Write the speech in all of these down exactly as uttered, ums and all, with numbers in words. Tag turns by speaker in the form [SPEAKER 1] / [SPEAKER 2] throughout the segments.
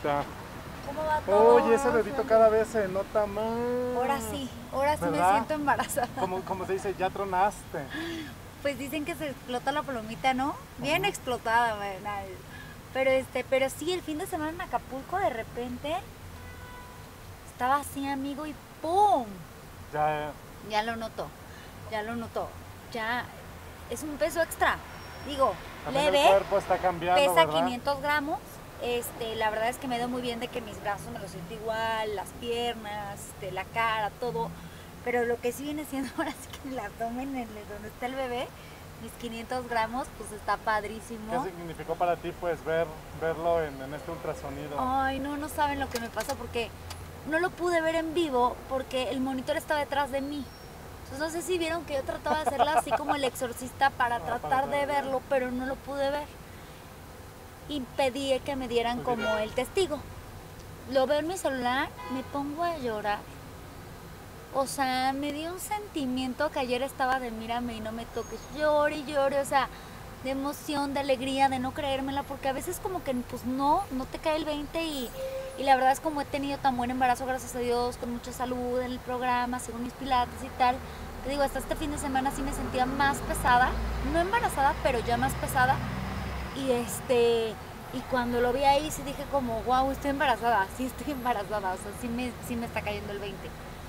[SPEAKER 1] Anita.
[SPEAKER 2] ¿Cómo va todo?
[SPEAKER 1] Oye, ese dedito cada vez se nota más.
[SPEAKER 2] Ahora sí, ahora sí me
[SPEAKER 1] ¿Verdad?
[SPEAKER 2] siento embarazada.
[SPEAKER 1] Como, como se dice, ya tronaste.
[SPEAKER 2] Pues dicen que se explota la palomita, ¿no? Bien
[SPEAKER 1] Ujú.
[SPEAKER 2] explotada, ¿verdad? Pero este, pero sí, el fin de semana en Acapulco de repente estaba así, amigo, y ¡pum!
[SPEAKER 1] Ya,
[SPEAKER 2] Ya lo noto, ya lo noto. Ya es un peso extra. Digo,
[SPEAKER 1] también el
[SPEAKER 2] leve,
[SPEAKER 1] cuerpo está cambiando,
[SPEAKER 2] pesa
[SPEAKER 1] ¿verdad?
[SPEAKER 2] quinientos gramos. Este, la verdad es que me da muy bien de que mis brazos me los siento igual, las piernas, este, la cara, todo. Pero lo que sí viene siendo ahora sí que el abdomen, el, donde está el bebé, mis quinientos gramos, pues está
[SPEAKER 1] ¿Qué
[SPEAKER 2] padrísimo.
[SPEAKER 1] significó para ti, pues, ver, verlo en, en este ultrasonido?
[SPEAKER 2] Ay, no, no saben lo que me pasó porque no lo pude ver en vivo porque el monitor estaba detrás de mí. Entonces no sé si vieron que yo trataba de hacerla así como el exorcista para
[SPEAKER 1] Ah, para
[SPEAKER 2] tratar de
[SPEAKER 1] tratar de-
[SPEAKER 2] verlo, pero no lo pude ver. Y pedí que me dieran
[SPEAKER 1] Pues,
[SPEAKER 2] como
[SPEAKER 1] video.
[SPEAKER 2] el testigo. Lo veo en mi celular, me pongo a llorar. O sea, me dio un sentimiento que ayer estaba de mírame y no me toques, llore y llore, o sea, de emoción, de alegría, de no creérmela, porque a veces como que pues no, no te cae el veinte y, y la verdad es como he tenido tan buen embarazo, gracias a Dios, con mucha salud en el programa, según mis pilates y tal, te digo, hasta este fin de semana sí me sentía más pesada, no embarazada, pero ya más pesada, y este, y cuando lo vi ahí sí dije como, wow, estoy embarazada, sí estoy embarazada, o sea, sí me, sí me está cayendo el veinte.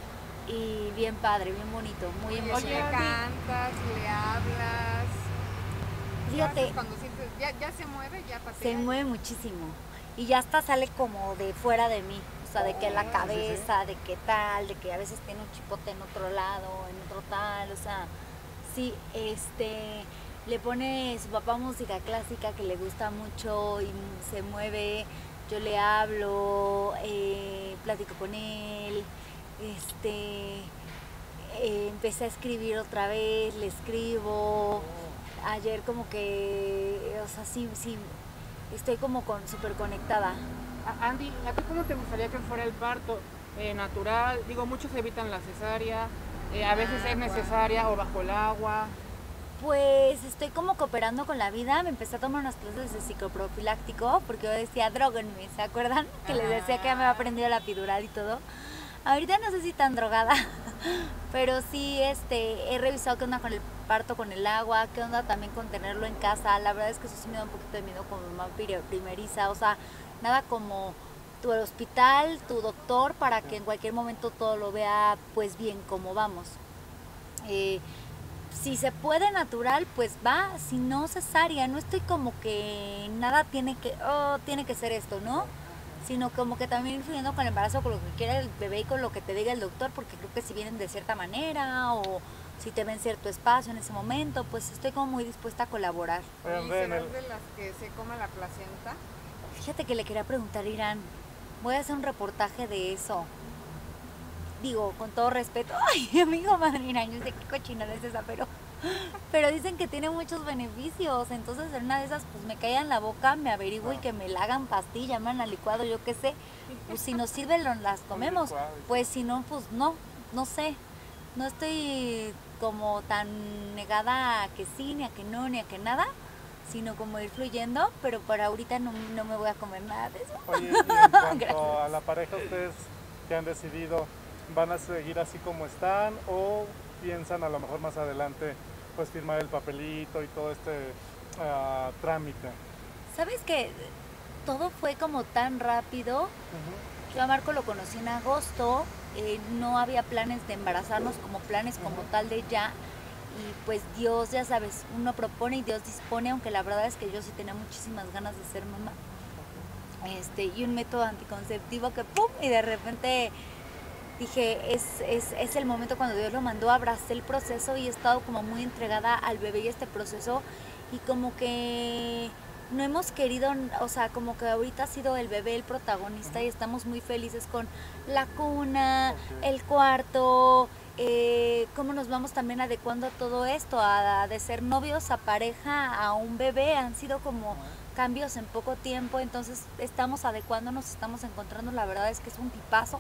[SPEAKER 2] Y bien padre, bien bonito, muy
[SPEAKER 3] Oye,
[SPEAKER 2] emocionante.
[SPEAKER 3] le cantas, le hablas. ¿Qué haces
[SPEAKER 2] Fíjate,
[SPEAKER 3] cuando sientes, ya, ya se mueve, ya patea?
[SPEAKER 2] se mueve muchísimo. Y ya hasta sale como de fuera de mí. O sea, de que la
[SPEAKER 1] sí, sí.
[SPEAKER 2] cabeza, de que tal, de que a veces tiene un chipote en otro lado, en otro tal. O sea, sí, este, le pone su papá música clásica que le gusta mucho y se mueve. Yo le hablo, eh, platico con él. Este, eh, empecé a escribir otra vez, le escribo. Ayer como que, o sea, sí, sí, estoy como con súper conectada.
[SPEAKER 4] A- Andy, ¿a ti cómo te gustaría que fuera el parto? Eh, natural, digo, muchos evitan la cesárea, eh, a veces es necesaria o bajo el agua.
[SPEAKER 2] Pues estoy como cooperando con la vida, me empecé a tomar unas clases de psicoprofiláctico porque yo decía, droguenme, ¿se acuerdan? Que les decía que ya me había aprendido la epidural y todo. Ahorita no sé si tan drogada, pero sí este, he revisado qué onda con el parto con el agua, qué onda también con tenerlo en casa. La verdad es que eso sí me da un poquito de miedo como mamá piri- primeriza, o sea, nada como tu hospital, tu doctor, para que en cualquier momento todo lo vea pues bien como vamos. Eh, si se puede natural, pues va, si no cesárea, no estoy como que nada tiene que, oh, tiene que ser esto, ¿no? Sino como que también influyendo con el embarazo, con lo que quiera el bebé y con lo que te diga el doctor, porque creo que si vienen de cierta manera o si te ven cierto espacio en ese momento, pues estoy como muy dispuesta a colaborar.
[SPEAKER 1] Oigan,
[SPEAKER 3] ¿Y
[SPEAKER 1] ve, en
[SPEAKER 3] serás
[SPEAKER 1] el-
[SPEAKER 3] de las que se come la placenta?
[SPEAKER 2] Fíjate que le quería preguntar a Irán, voy a hacer un reportaje de eso. Digo, con todo respeto, ay, amigo madrina, yo sé qué cochinada es esa, pero, pero dicen que tiene muchos beneficios, entonces en una de esas pues me caía en la boca, me averiguo y que me la hagan pastilla, man, al licuado, yo qué sé, pues si nos sirven lo- las comemos,
[SPEAKER 1] licuado, sí.
[SPEAKER 2] pues si no, pues no, no sé, no estoy como tan negada a que sí, ni a que no, ni a que nada, sino como ir fluyendo, pero por ahorita no, no me voy a comer nada de eso.
[SPEAKER 1] Oye, y en cuanto
[SPEAKER 2] Gracias.
[SPEAKER 1] a la pareja, ¿ustedes qué han decidido? ¿Van a seguir así como están o piensan a lo mejor más adelante pues firmar el papelito y todo este ah, trámite?
[SPEAKER 2] ¿Sabes que todo fue como tan rápido?
[SPEAKER 1] Ujú.
[SPEAKER 2] Yo a Marco lo conocí en agosto, eh, no había planes de embarazarnos como planes como tal de ya. Y pues Dios, ya sabes, uno propone y Dios dispone, aunque la verdad es que yo sí tenía muchísimas ganas de ser mamá. Este, y un método anticonceptivo que pum, y de repente dije, es, es, es el momento cuando Dios lo mandó, abracé el proceso y he estado como muy entregada al bebé y a este proceso y como que no hemos querido, o sea, como que ahorita ha sido el bebé el protagonista y estamos muy felices con la cuna,
[SPEAKER 1] Ok.
[SPEAKER 2] el cuarto, eh, cómo nos vamos también adecuando a todo esto, a, de ser novios a pareja, a un bebé, han sido como cambios en poco tiempo, entonces estamos adecuándonos, estamos encontrando, la verdad es que es un tipazo.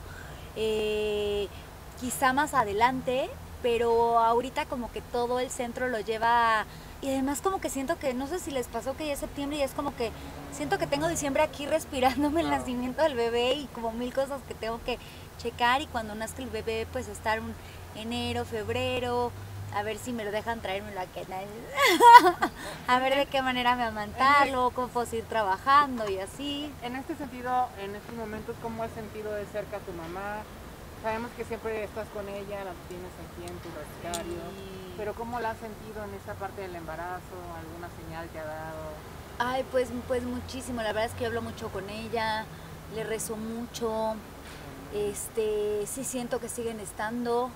[SPEAKER 2] Eh, quizá más adelante, pero ahorita como que todo el centro lo lleva Y además como que siento que, no sé si les pasó que ya es septiembre y es como que siento que tengo diciembre aquí respirándome el nacimiento del bebé y como mil cosas que tengo que checar, y cuando nazca el bebé pues estar un enero, febrero, a ver si me lo dejan traérmelo aquí, a ver de qué manera me amantarlo, cómo puedo seguir trabajando y así.
[SPEAKER 4] En este sentido, en estos momentos, ¿cómo has sentido de cerca a tu mamá? Sabemos que siempre estás con ella, la tienes aquí en tu recetario,
[SPEAKER 2] Sí.
[SPEAKER 4] pero ¿cómo la has sentido en esta parte del embarazo? ¿Alguna señal te ha dado?
[SPEAKER 2] Ay, pues, pues muchísimo, la verdad es que yo hablo mucho con ella, le rezo mucho, este, sí siento que siguen estando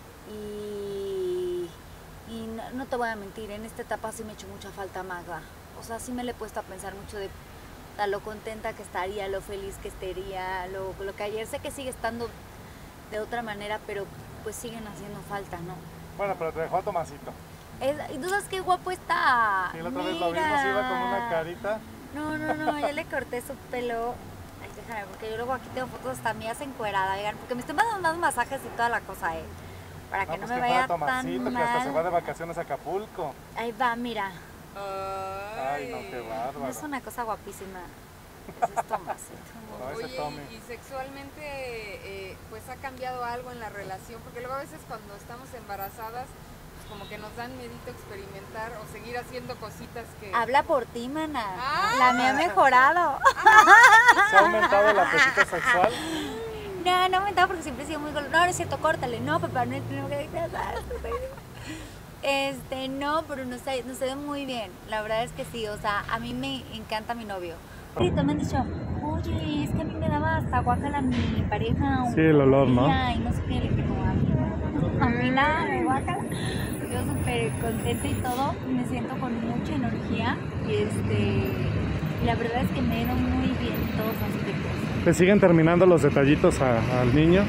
[SPEAKER 2] y, y no, no te voy a mentir, en esta etapa sí me ha hecho mucha falta Magda, o sea, sí me le he puesto a pensar mucho de a lo contenta que estaría, lo feliz que estaría, lo, lo que ayer sé que sigue estando de otra manera, pero pues siguen haciendo falta, ¿no?
[SPEAKER 1] Bueno, pero te dejó a Tomasito.
[SPEAKER 2] Es, y tú sabes qué guapo está.
[SPEAKER 1] Sí, la otra vez lo vimos, iba con una carita.
[SPEAKER 2] No, no, no, ya le corté su pelo. Ay, déjame, porque yo luego aquí tengo fotos hasta mías encuerada, oigan, porque me estoy dando más masajes y toda la cosa, eh. Para que
[SPEAKER 1] No,
[SPEAKER 2] no,
[SPEAKER 1] pues
[SPEAKER 2] me
[SPEAKER 1] que
[SPEAKER 2] vaya
[SPEAKER 1] fuera Tomasito,
[SPEAKER 2] tan
[SPEAKER 1] que hasta se va
[SPEAKER 2] mal.
[SPEAKER 1] de vacaciones a Acapulco.
[SPEAKER 2] Ahí va, mira.
[SPEAKER 1] Ay, no, qué bárbaro.
[SPEAKER 2] Es una cosa guapísima. Ese es Tomasito.
[SPEAKER 1] No, ese
[SPEAKER 3] Oye,
[SPEAKER 1] Tommy.
[SPEAKER 3] y, y sexualmente, eh, pues ha cambiado algo en la relación, porque luego a veces cuando estamos embarazadas, pues como que nos dan miedito experimentar o seguir haciendo cositas que...
[SPEAKER 2] Habla por ti, mana.
[SPEAKER 3] Ah.
[SPEAKER 2] La mía ha mejorado.
[SPEAKER 1] ¿Se ha aumentado el apetito sexual?
[SPEAKER 2] No, no ha aumentado porque siempre he sido muy gol. No, no es cierto, córtale. No, papá, no es tengo que Este, no, pero nos, nos se ve muy bien. La verdad es que sí, o sea, a mí me encanta mi novio. Ahorita me han dicho, oye, es que a mí me daba hasta guácala mi pareja.
[SPEAKER 1] Sí, el olor, ¿no?
[SPEAKER 2] Y no sé qué, le digo, a mí, no, a mí nada de guácala. Yo súper contenta y todo, me siento con mucha energía. Y este, y la verdad es que me dieron muy bien en todos los aspectos.
[SPEAKER 1] ¿Te siguen terminando los detallitos a- al niño?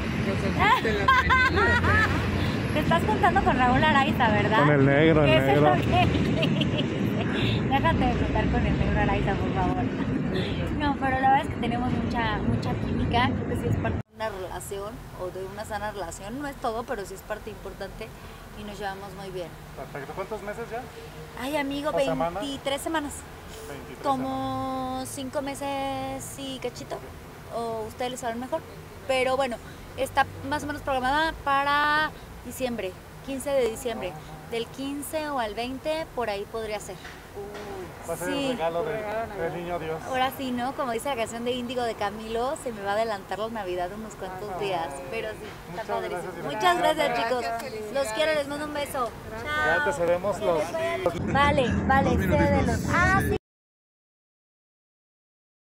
[SPEAKER 2] Te estás contando con Raúl Araiza, ¿verdad?
[SPEAKER 1] Con el negro, el
[SPEAKER 2] ¿Qué es
[SPEAKER 1] negro.
[SPEAKER 2] eso que- Déjate de contar con el negro Araiza, por favor. No, pero la verdad es que tenemos mucha, mucha química. Creo que sí es parte de una relación o de una sana relación. No es todo, pero sí es parte importante y nos llevamos muy bien.
[SPEAKER 1] Perfecto. ¿Cuántos meses ya?
[SPEAKER 2] Ay, amigo,
[SPEAKER 1] ¿O semanas?
[SPEAKER 2] veintitrés semanas.
[SPEAKER 1] veintitrés semanas.
[SPEAKER 2] Como cinco meses y cachito. O ustedes lo saben mejor. Pero bueno, está más o menos programada para diciembre, quince de diciembre. Del quince o al veinte, por ahí podría ser.
[SPEAKER 1] Va a ser
[SPEAKER 2] Sí.
[SPEAKER 1] el regalo de- del niño Dios.
[SPEAKER 2] Ahora sí, ¿no? Como dice la canción de Índigo de Camilo, se me va a adelantar la Navidad unos cuantos
[SPEAKER 1] Ay.
[SPEAKER 2] días. Pero sí, está
[SPEAKER 1] Muchas
[SPEAKER 2] padrísimo.
[SPEAKER 1] gracias,
[SPEAKER 2] Muchas gracias,
[SPEAKER 3] Gracias,
[SPEAKER 2] chicos.
[SPEAKER 3] felicidades.
[SPEAKER 2] Los quiero, les mando un beso.
[SPEAKER 1] Ya te
[SPEAKER 2] Chao.
[SPEAKER 1] cedemos los...
[SPEAKER 2] Vale, vale, cédelos. Ah, sí.